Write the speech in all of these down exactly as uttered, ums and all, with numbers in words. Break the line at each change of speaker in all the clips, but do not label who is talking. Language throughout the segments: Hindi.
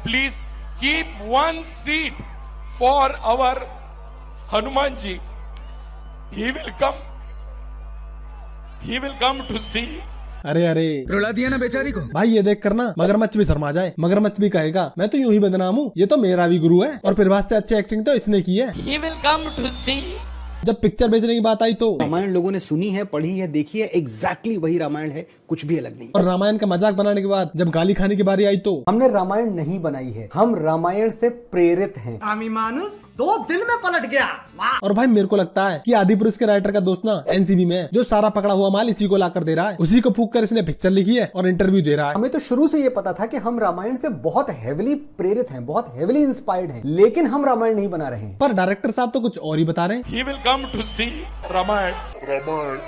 Please keep one seat for our Hanumanji. He will come. He will come to see.
अरे अरे
रुला दिया ना बेचारी को।
भाई ये देख करना मगरमच्छ भी शर्मा जाए, मगरमच्छ भी कहेगा मैं तो यूं ही बदनाम हूँ, ये तो मेरा भी गुरु है और प्रभास से अच्छी एक्टिंग तो इसने की है।
He will come to see.
जब पिक्चर बेचने की बात आई तो
रामायण लोगों ने सुनी है, पढ़ी है, देखी है, एग्जैक्टली वही रामायण है, कुछ भी अलग नहीं।
और रामायण का मजाक बनाने के बाद जब गाली खाने की बारी आई तो
हमने रामायण नहीं बनाई है, हम रामायण से प्रेरित हैं।
आमी मानुस दो दिन में पलट गया।
और भाई मेरे को लगता है कि आदि पुरुष के राइटर का दोस्त ना एनसीबी में है, जो सारा पकड़ा हुआ माल इसी को लाकर दे रहा है, उसी को फूंक कर इसने पिक्चर लिखी है और इंटरव्यू दे रहा है।
हमें तो शुरू से ये पता था कि हम रामायण से बहुत हेविली प्रेरित हैं, बहुत हेविली इंस्पायर्ड हैं, लेकिन हम रामायण नहीं बना रहे हैं।
पर डायरेक्टर साहब तो कुछ और ही बता रहे हैं।
He will come to see Ramayana. Ramayana.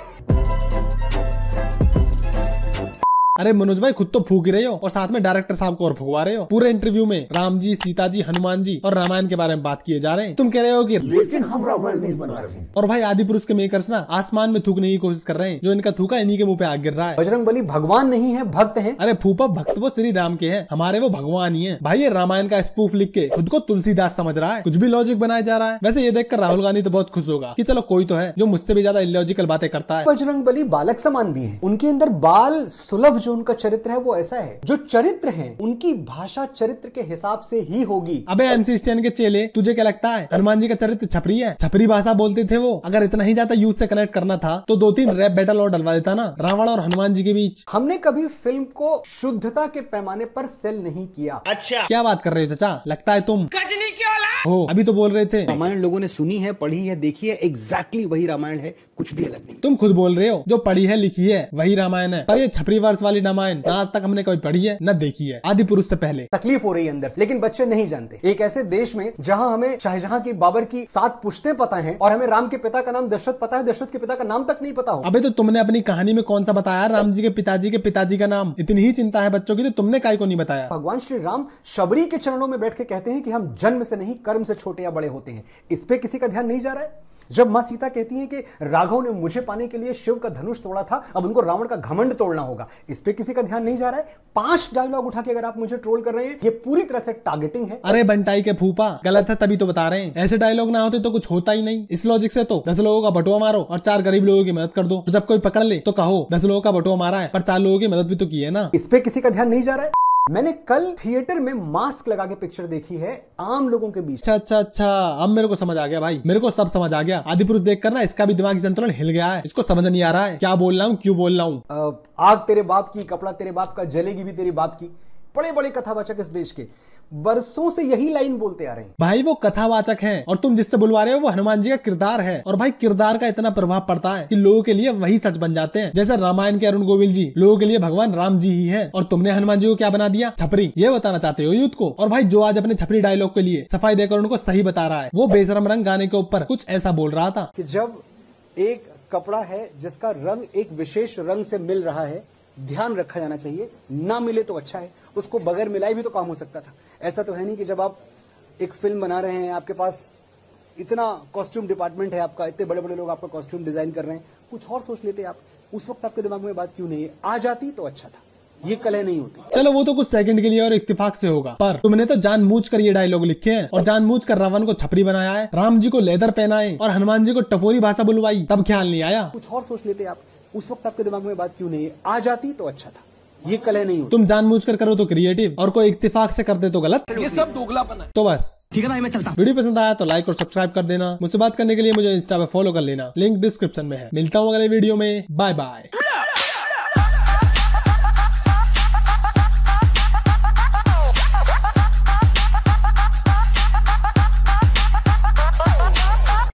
अरे मनोज भाई खुद तो फूक ही रहे हो और साथ में डायरेक्टर साहब को और फुकवा रहे हो। पूरे इंटरव्यू में राम जी, सीता जी, हनुमान जी और रामायण के बारे में बात किए जा रहे हैं। तुम कह रहे हो कि
लेकिन हम रामायण नहीं बना रहे हैं।
और भाई आदि पुरुष के मेकर्स ना आसमान में थूकने की कोशिश कर रहे हैं, जो इनका थूका इन्हीं के मुंह पे आग गिर रहा है।
बजरंगबली भगवान नहीं है, भक्त हैं।
अरे फूफा भक्त वो श्री राम के हैं, हमारे वो भगवान ही हैं। भाई ये रामायण का स्पूफ लिख के खुद को तुलसीदास समझ रहा है, कुछ भी लॉजिक बनाया जा रहा है। वैसे ये देखकर राहुल गांधी तो बहुत खुश होगा कि चलो कोई तो है जो मुझसे भी ज्यादा इलॉजिकल बातें करता है।
बजरंगबली बालक समान भी है, उनके अंदर बाल सुलभ जो उनका चरित्र है वो ऐसा है। जो चरित्र है उनकी भाषा चरित्र के हिसाब से ही होगी।
अबे एमसी स्टैन के चेले, तुझे क्या लगता है हनुमान जी का चरित्र छपरी है? छपरी भाषा बोलते थे वो। अगर इतना ही ज्यादा यूथ से कनेक्ट करना था तो दो तीन रैप बैटल और डलवा देता ना रावण और हनुमान जी के बीच।
हमने कभी फिल्म को शुद्धता के पैमाने पर सेल नहीं किया।
अच्छा
क्या बात कर रहे हो चाचा, लगता है तुम
गजनी क्यों ला?
हो अभी तो बोल रहे थे
रामायण लोगों ने सुनी है, पढ़ी है, देखी है, एग्जैक्टली वही रामायण है, कुछ भी अलग नहीं।
तुम खुद बोल रहे हो जो पढ़ी है लिखी है वही रामायण है, पर ये छपरी वर्ष वाली रामायण ना आज तक हमने कभी पढ़ी है न देखी है आदि पुरुष से पहले।
तकलीफ हो रही है अंदर से, लेकिन बच्चे नहीं जानते। एक ऐसे देश में जहां हमें शाहजहां की, बाबर की सात पुश्तें पता हैं और हमें राम के पिता का नाम दशरथ पता है, दशरथ के पिता का नाम तक नहीं पता हो।
अबे तो तुमने अपनी कहानी में कौन सा बताया राम जी के पिताजी के पिताजी का नाम? इतनी ही चिंता है बच्चों की तो तुमने काहे को नहीं बताया?
भगवान श्री राम शबरी के चरणों में बैठ के कहते हैं कि हम जन्म से नहीं कर्म से छोटे या बड़े होते हैं। इस पे किसी का ध्यान नहीं जा रहा है। जब मां सीता कहती है कि राघव ने मुझे पाने के लिए शिव का धनुष तोड़ा था, अब उनको रावण का घमंड तोड़ना होगा, इस पे किसी का ध्यान नहीं जा रहा है। पांच डायलॉग उठा के अगर आप मुझे ट्रोल कर रहे हैं, ये पूरी तरह से टारगेटिंग है।
अरे बंटाई के फूफा गलत है तभी तो बता रहे हैं, ऐसे डायलॉग ना होते तो कुछ होता ही नहीं। इस लॉजिक से तो दस लोगों का बटुआ मारो और चार गरीब लोगों की मदद कर दो, तो जब कोई पकड़ ले तो कहो दस लोगों का बटुआ मारा है पर चार लोगों की मदद भी तो की है ना।
इस पे किसी का ध्यान नहीं जा रहा है। मैंने कल थिएटर में मास्क लगा के पिक्चर देखी है आम लोगों के बीच।
अच्छा अच्छा अच्छा अब मेरे को समझ आ गया भाई, मेरे को सब समझ आ गया। आदि पुरुष देखकर ना इसका भी दिमागी संतुलन हिल गया है, इसको समझ नहीं आ रहा है क्या बोल रहा हूँ, क्यों बोल रहा हूँ।
आग तेरे बाप की, कपड़ा तेरे बाप का, जलेगी भी तेरी बाप की। बड़े बड़े कथावाचक इस देश के बरसों से यही लाइन बोलते आ रहे हैं।
भाई वो कथावाचक हैं और तुम जिससे बुलवा रहे हो वो हनुमान जी का किरदार है। और भाई किरदार का इतना प्रभाव पड़ता है कि लोगों के लिए वही सच बन जाते हैं। जैसे रामायण के अरुण गोविल जी लोगों के लिए भगवान राम जी ही है और तुमने हनुमान जी को क्या बना दिया, छपरी। ये बताना चाहते हो यूथ को। और भाई जो आज अपने छपरी डायलॉग के लिए सफाई देकर उनको सही बता रहा है, वो बेशरम रंग गाने के ऊपर कुछ ऐसा बोल रहा था
कि जब एक कपड़ा है जिसका रंग एक विशेष रंग से मिल रहा है, ध्यान रखा जाना चाहिए, ना मिले तो अच्छा है, उसको बगैर मिलाए भी तो काम हो सकता था। ऐसा तो है नहीं कि जब आप एक फिल्म बना रहे हैं, आपके पास इतना कॉस्ट्यूम डिपार्टमेंट है आपका, इतने बड़े बड़े लोग आपका कॉस्ट्यूम डिजाइन कर रहे हैं, कुछ और सोच लेते आप। उस वक्त आपके दिमाग में बात क्यों नहीं है? आ जाती तो अच्छा था, ये कलह नहीं होती।
चलो वो तो कुछ सेकंड के लिए और इत्तेफाक से होगा, पर तुमने तो जानबूझ कर ये डायलॉग लिखे हैं और जानबूझ कर रावण को छपरी बनाया है, राम जी को लेदर पहनाए और हनुमान जी को टपोरी भाषा बुलवाई, तब ख्याल नहीं आया।
कुछ और सोच लेते आप। उस वक्त आपके दिमाग में बात क्यों नहीं है? आ जाती तो अच्छा था, ये कलह नहीं होती।
तुम जानबूझ कर करो तो क्रिएटिव और कोई इत्तेफाक से कर दे तो गलत।
ये सब दोगलापन है।
तो बस
ठीक है भाई, मैं चलता हूं।
वीडियो पसंद आया तो लाइक और सब्सक्राइब कर देना। मुझसे बात करने के लिए मुझे इंस्टा पे फॉलो कर लेना, लिंक डिस्क्रिप्शन में है। मिलता हूँ अगले वीडियो में, बाय बाय।